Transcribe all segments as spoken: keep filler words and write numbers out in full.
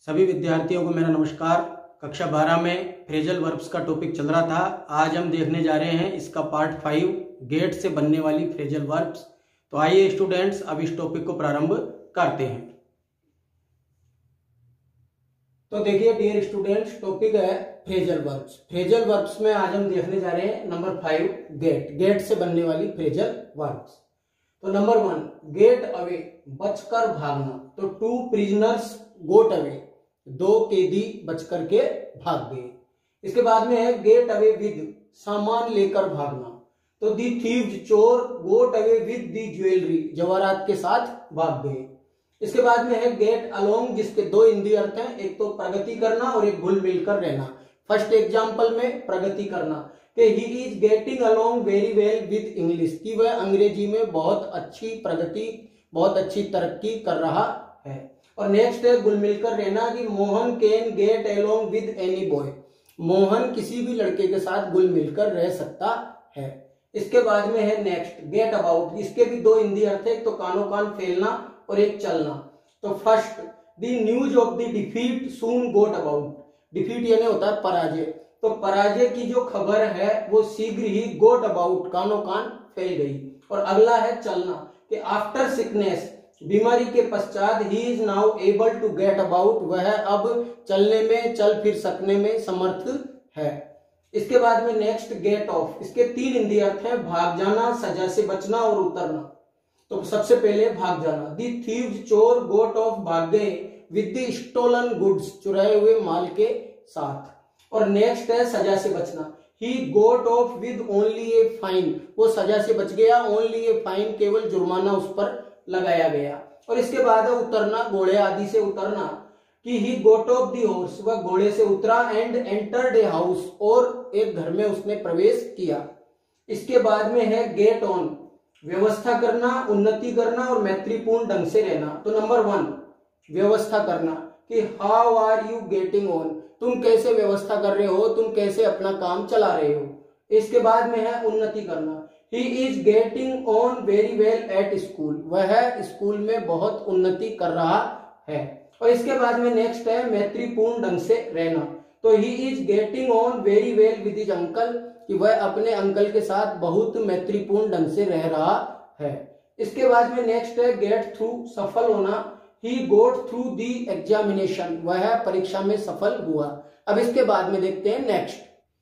सभी विद्यार्थियों को मेरा नमस्कार। कक्षा बारह में फ्रेजल वर्ब्स का टॉपिक चल रहा था। आज हम देखने जा रहे हैं इसका पार्ट फाइव, गेट से बनने वाली फ्रेजल वर्ब्स। तो आइए स्टूडेंट्स, अब इस टॉपिक को प्रारंभ करते हैं। तो देखिए डियर स्टूडेंट्स, टॉपिक है फ्रेजल वर्ब्स। फ्रेजल वर्ब्स में आज हम देखने जा रहे हैं नंबर फाइव, गेट। गेट से बनने वाली फ्रेजल वर्ब्स। तो नंबर वन, गेट अवे, बचकर भागना। तो टू प्रिजनर्स गोट अवे, दो कैदी बचकर के भाग गए। इसके बाद में है गेट अवे विद, सामान लेकर भागना। तो दी थीव्स, चोर, got away with the jewellery, जवाहरात के साथ भाग गए। इसके बाद में है गेट अलोंग, जिसके दो हिंदी अर्थ हैं, एक तो प्रगति करना और एक घुल मिलकर रहना। फर्स्ट एग्जाम्पल में प्रगति करना कि he is getting along very well with English, कि वह अंग्रेजी में बहुत अच्छी प्रगति, बहुत अच्छी तरक्की कर रहा है। और नेक्स्ट है घुल मिलकर रहना कि Mohan can get along with any boy, Mohan किसी भी लड़के के साथ घुल मिलकर रह सकता है। इसके बाद में है नेक्स्ट गेट अबाउट, इसके भी दो हिंदी अर्थ है, एक तो कानो कान फैलना और एक चलना। तो first, the news of the defeat soon got about, defeat यानी होता है पराजय, तो पराजय की जो खबर है वो शीघ्र ही गोट अबाउट, कानो कान फैल गई। और अगला है चलना कि आफ्टर सिकनेस, बीमारी के पश्चात, he is now able to get about, वह अब चलने में, चल फिर सकने में समर्थ है। इसके बाद में नेक्स्ट गेट ऑफ, इसके तीन हिंदी अर्थ हैं, भाग जाना, सजा से बचना और उतरना। तो सबसे पहले भाग जाना, दी थीव्स, चोर, गोट ऑफ, भाग गए, विद द स्टोलन गुड्स, चुराए हुए माल के साथ। और नेक्स्ट है सजा से बचना, he got off with only a fine, वो सजा से बच गया, ओनली ए फाइन, केवल जुर्माना उस पर लगाया गया। और इसके बाद है उतरना, घोड़े आदि से उतरना कि ही गोट ऑफ दी हॉर्स, वह घोड़े से उतरा, एंड एंटर्ड ए हाउस, और एक घर में उसने प्रवेश किया। इसके बाद में है गेट ऑन, व्यवस्था करना, उन्नति करना और मैत्रीपूर्ण ढंग से रहना। तो नंबर वन, व्यवस्था करना कि how are you getting on, तुम कैसे व्यवस्था कर रहे हो, तुम कैसे अपना काम चला रहे हो। इसके बाद में है उन्नति करना, He is getting on very well at school, वह स्कूल में बहुत उन्नति कर रहा है। और इसके बाद में नेक्स्ट है मैत्रीपूर्ण ढंग से रहना, तो he is getting on very well with his uncle, कि वह अपने अंकल के साथ बहुत मैत्रीपूर्ण ढंग से रह रहा है। इसके बाद में नेक्स्ट है गेट थ्रू, सफल होना, he got through the examination, वह परीक्षा में सफल हुआ। अब इसके बाद में देखते हैं नेक्स्ट।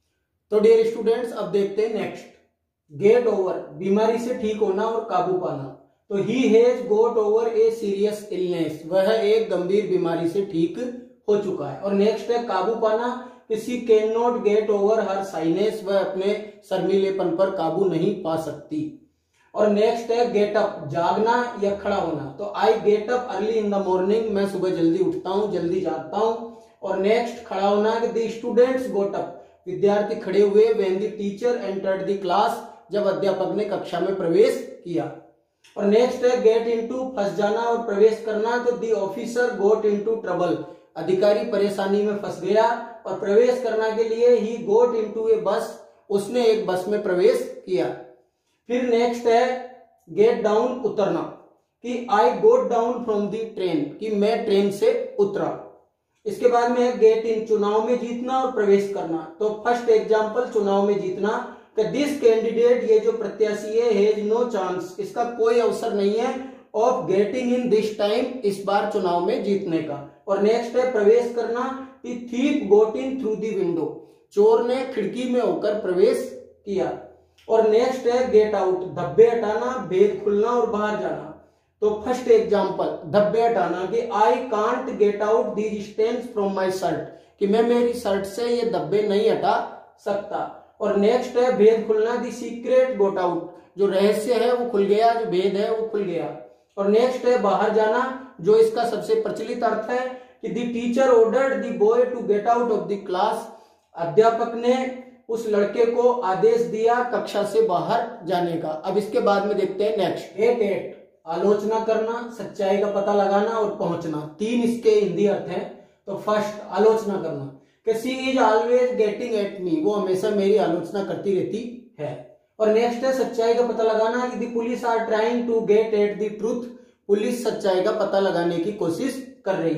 तो डियर स्टूडेंट्स, अब देखते हैं नेक्स्ट गेट ओवर, बीमारी से ठीक होना और काबू पाना। तो he has got over a serious illness, वह एक गंभीर बीमारी से ठीक हो चुका है। और नेक्स्ट है काबू पाना, किसी can not get over her shyness, वह अपने शर्मीलेपन पर काबू नहीं पा सकती। और नेक्स्ट है गेट अप, जागना या खड़ा होना। तो I get up early in the morning, मैं सुबह जल्दी उठता हूँ, जल्दी जागता हूँ। और नेक्स्ट खड़ा होना कि द स्टूडेंट्स गोट अप, विद्यार्थी खड़े हुए, when the teacher entered the class, जब अध्यापक ने कक्षा में प्रवेश किया। और नेक्स्ट है गेट इनटू, फंस जाना और प्रवेश करना। तो the officer got into trouble, अधिकारी परेशानी में फंस गया। और प्रवेश करना के लिए ही गोट इनटू ए बस, उसने एक बस में प्रवेश किया। फिर नेक्स्ट है गेट डाउन, उतरना, कि I got down from the train, कि मैं ट्रेन से उतरा। इसके बाद में है गेट इन, चुनाव में जीतना और प्रवेश करना। तो फर्स्ट एग्जाम्पल, चुनाव में जीतना, दिस कैंडिडेट, ये जो प्रत्याशी है, हैज नो चांस, इसका कोई अवसर नहीं है, of getting in this time, इस बार चुनाव में जीतने का। और नेक्स्ट है प्रवेश करना, the thief got in through the window, चोर ने खिड़की में होकर प्रवेश किया। और नेक्स्ट है गेट आउट, धब्बे हटाना, भेद खुलना और बाहर जाना। तो फर्स्ट एग्जाम्पल, धब्बे हटाना कि I can't get out these stains from my shirt, कि मैं मेरी शर्ट से ये धब्बे नहीं हटा सकता। और नेक्स्ट है भेद खुलना, दी सीक्रेट गोट आउट, जो रहस्य है वो खुल गया, जो भेद है वो खुल गया। और नेक्स्ट है बाहर जाना, जो इसका सबसे प्रचलित अर्थ है कि the teacher ordered the boy to get out of the class, अध्यापक ने उस लड़के को आदेश दिया कक्षा से बाहर जाने का। अब इसके बाद में देखते हैं नेक्स्ट गेट एट, आलोचना करना, सच्चाई का पता लगाना और पहुंचना। तीन इसके हिंदी अर्थ हैं। तो फर्स्ट आलोचना करना कि she is always getting at me, वो हमेशा मेरी आलोचना करती रहती है। और नेक्स्ट है सच्चाई का पता लगाना कि the police are trying to get at the truth, police सच्चाई का पता लगाने की कोशिश कर रही है।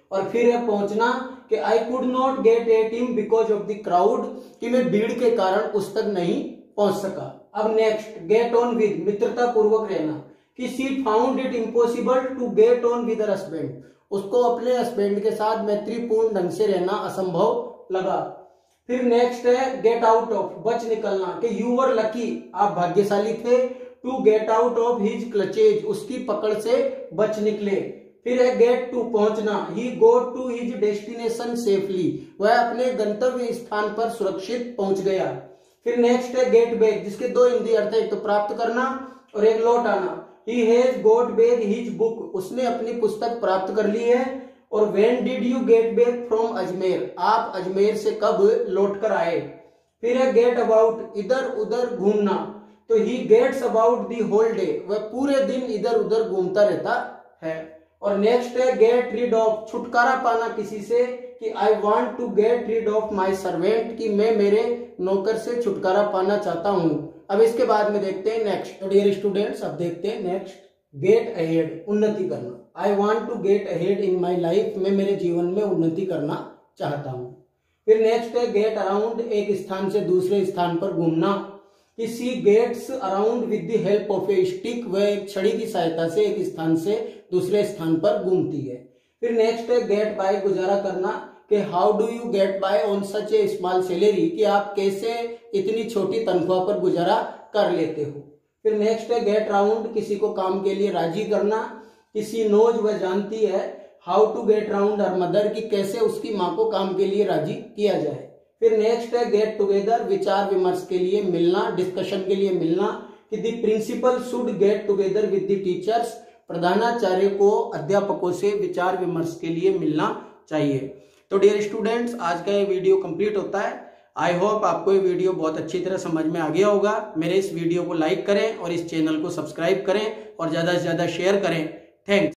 और फिर है पहुंचना कि I could not get at him because of the crowd, कि मैं भीड़ के कारण उस तक नहीं पहुंच सका। अब नेक्स्ट गेट ऑन विद, मित्रता पूर्वक रहना, कि she found it impossible to get on with her husband, उसको अपने हस्बैंड के साथ मैत्रीपूर्ण ढंग से रहना असंभव लगा। फिर नेक्स्ट है गेट आउट ऑफ, बच निकलना, कि यू वर लकी, आप भाग्यशाली थे, to get out of his clutches, उसकी पकड़ से बच निकले। फिर है गेट टू, पहुंचना, he got to his destination safely, वह अपने गंतव्य स्थान पर सुरक्षित पहुंच गया। फिर नेक्स्ट है गेट बैक, जिसके दो हिंदी अर्थ है, एक तो प्राप्त करना और एक लौट आना। He has got back his book, उसने अपनी पुस्तक प्राप्त कर ली है। और when did you get back from Ajmer, आप अजमेर से कब लौट कर आए। फिर है गेट अबाउट, इधर उधर घूमना, तो he gets about the whole day, वह पूरे दिन इधर उधर घूमता रहता है। और नेक्स्ट है गेट रीड ऑफ, छुटकारा पाना किसी से, कि I want to get rid of my servant, कि मैं मेरे नौकर से छुटकारा पाना चाहता हूं। अब इसके बाद में देखते हैं नेक्स्ट। तो डियर स्टूडेंट्स, अब देखते हैं नेक्स्ट गेट अहेड, उन्नति करना। I want to get ahead in my life, मैं मेरे जीवन में उन्नति करना चाहता हूं। फिर नेक्स्ट है गेट अराउंड, एक स्थान से दूसरे स्थान पर घूमना, कि she gets around with the help of a stick, वह एक छड़ी की सहायता से एक स्थान से दूसरे स्थान पर घूमती है। फिर नेक्स्ट है गेट बाय, गुजारा करना, कि how do you get by on such a small salary, कि आप कैसे इतनी छोटी तनख्वाह पर गुजारा कर लेते हो। फिर नेक्स्ट है गेट राउंड, किसी को काम के लिए राजी करना, किसी नोज, वह जानती है, how to get round her mother, कि कैसे उसकी माँ को काम के लिए राजी किया जाए। फिर नेक्स्ट है गेट टुगेदर, विचार विमर्श के लिए मिलना, डिस्कशन के लिए मिलना, कि the principal should get together with the teachers, प्रधानाचार्य को अध्यापकों से विचार विमर्श के लिए मिलना चाहिए। तो डियर स्टूडेंट्स, आज का ये वीडियो कंप्लीट होता है। आई होप आपको ये वीडियो बहुत अच्छी तरह समझ में आ गया होगा। मेरे इस वीडियो को लाइक करें और इस चैनल को सब्सक्राइब करें और ज्यादा से ज्यादा शेयर करें। थैंक्स।